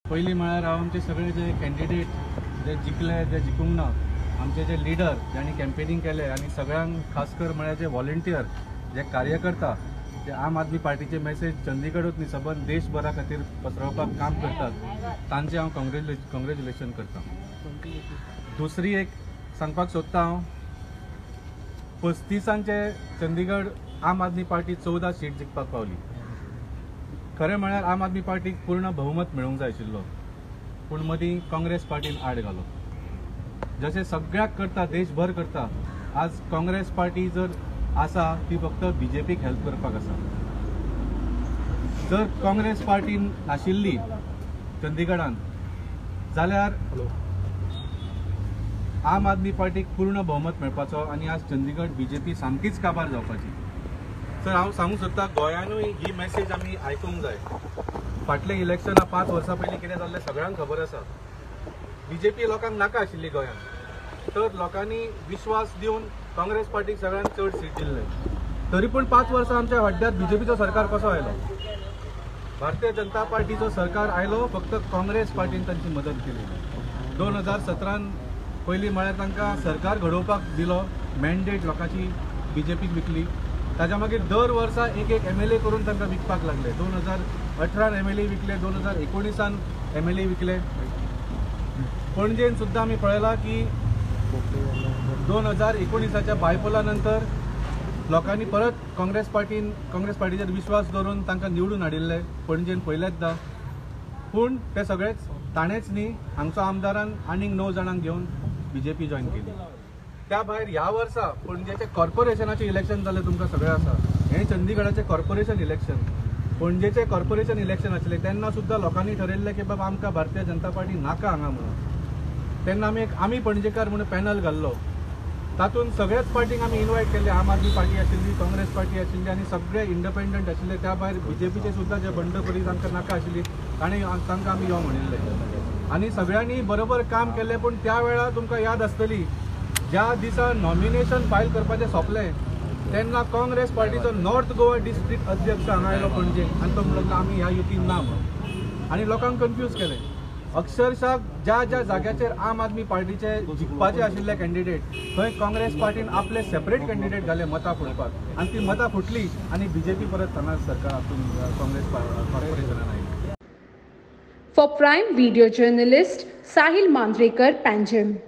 पयलीं म्हळ्यार हांव आमचे सगळे जे कॅन्डिडेट जे जिखले जे जिखूंक ना, आमचे जे लिडर ज्यांनी कॅम्पेनिंग केले आनी सगळ्यांक खास कर म्हळ्यार जे व्हॉलंटियर जे कार्यकर्ता जे आम आदमी पार्टीचे मेसेज चंदीगडूच न्ही सबंद देशभरा खातीर पसरवपाक काम करतात तांचे हांव कॉंग्रेच्युलेशन करता. दुसरी एक सांगपाक सोदता हांव 35ांचे चंदीगड आम आदमी पार्टी 14 सीट जिखपाक पावली. खरें म्हळ्यार आम आदमी पार्टीक पूर्ण बहुमत मेळूंक जाय आशिल्लो, पूण मदीं काँग्रेस पार्टीन आड घालो. जशें सगळ्याक करता देशभर करता, आज काँग्रेस पार्टी जर आसा ती फक्त बीजेपीक हेल्प करपाक आसा. जर काँग्रेस पार्टी नाशिल्ली चंदीगडांत जाल्यार आम आदमी पार्टीक पूर्ण बहुमत मेळपाचो आनी आज चंदीगड बीजेपी सामकीच काबार जावपाची. सर हांव सांगूंक सोदतां गोंयानूय ही मेसेज आमी आयकूंक जाय. फाटले इलेक्शनां 5 वर्सां पयलीं कितें जाल्लें सगळ्यांक खबर आसा. बीजेपी लोकांक नाका आशिल्ली गोंयांत, तर लोकांनी विश्वास दिवन काँग्रेस पार्टीक सगळ्यांत चड सीट दिल्ले. तरी पूण 5 वर्सां आमच्या वाड्यार बीजेपीचो सरकार कसो आयलो? भारतीय जनता पार्टीचो सरकार आयलो, फक्त काँग्रेस पार्टीन तांची मदत केली. 2017 पयलीं म्हळ्यार तांकां सरकार घडोवपाक दिलो, मॅन्डेट लोकांची बीजेपीक विकली. ताच्या मागीर दर वर्सा एक MLA करून तांकां विकपाक लागले. 2018 MLA विकले, 2019 MLA विकले. पणजेन सुद्दां आमी पळयलां की 2019च्या बायपोला नंतर लोकांनी परत काँग्रेस पार्टीचेर विश्वास दवरून तांकां निवडून हाडिल्ले पणजेन पयलेचदा. पूण ते सगळेच ताणेच न्ही, हांगचो आमदारान आनीक 9 जाणांक घेवन बीजेपी जॉयन केली. त्या भायर ह्या वर्सा पणजेचे कॉर्पोरेशनाचे इलेक्शन जालें, तुमकां सगळें आसा. हें चंदीगडाचें कॉर्पोरेशन इलेक्शन. पणजेचें कॉर्पोरेशन इलेक्शन आशिल्लें तेन्ना सुद्दां लोकांनी ठरयल्लें की बाबा आमकां भारतीय जनता पार्टी नाका हांगा म्हणून. तेन्ना आमी पणजेकार म्हणून पॅनल घाल्लो. तातूंत सगळ्याच पार्टीक आमी इन्वायट केल्ले. आम आदमी पार्टी आशिल्ली, काँग्रेस पार्टी आशिल्ली आनी सगळे इंडिपेंडंट आशिल्ले. त्या भायर बीजेपीचे सुद्दां जे बंडखोरी तांकां नाका आशिल्ली तांकां आमी यो म्हणिल्ले आनी सगळ्यांनी बरोबर काम केलें. पूण त्या वेळार तुमकां याद आसतली, ज्या दिसा नॉमिनेशन फायल करपाचें सोंपलें तेन्ना काँग्रेस पार्टीचो नॉर्थ गोवा डिस्ट्रिक्ट अध्यक्ष हांगा आयलो पणजे आनी तो म्हणलो आमी ह्या युतीन ना म्हणून, आनी लोकांक कन्फ्यूज केलें. अक्षरशः ज्या जाग्याचेर आम आदमी पार्टीचे जिखपाचे आशिल्ले कॅन्डिडेट थंय काँग्रेस पार्टीन आपले सेपरेट कॅन्डिडेट घाले मतां फुटपाक, आनी ती मतां फुटली आनी बीजेपी परत हांगा सरकार हातून काँग्रेस कॉर्पोरेशनान आयली. For Prime Video Journalist Sahil Mandrekar, Panjim.